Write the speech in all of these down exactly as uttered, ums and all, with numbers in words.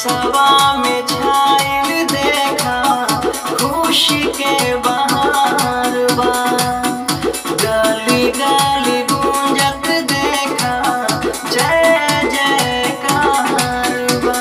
देशवा में छाइल देखा खुशी के बहार बा। गली गली गूंजत देखा जय जयकार बा।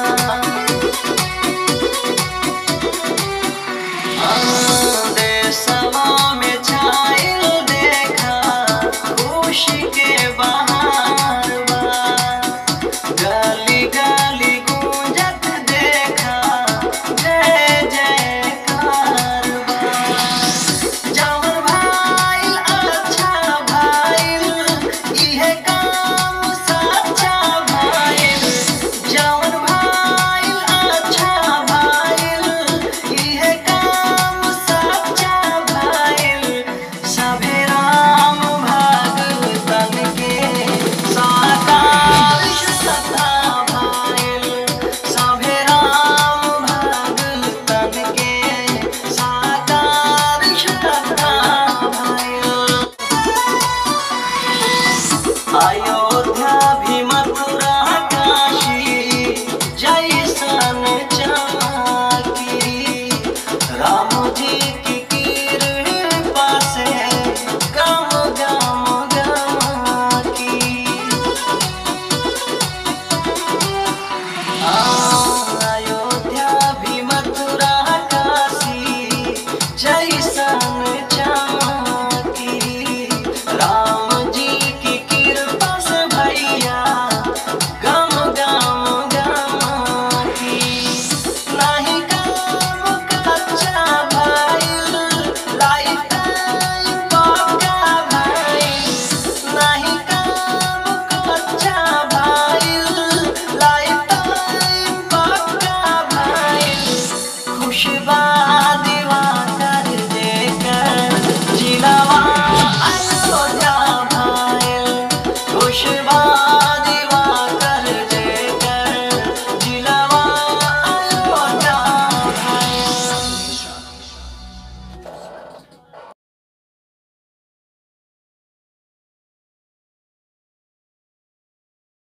देशवा में छाइल देखा खुशी के बहार बा। गली गली गूंजत देखा जय जयकार बा। जवन भाईल अच्छा भाईल इहे काम सच्चा भाईल। जवन भाईल अच्छा भाईल इहे काम सच्चा भाईल। सभे राम भगतन के साकार श्रद्धा भाईल। सभे राम भगतन के साकार श्रद्धा भाईल। अयोध्या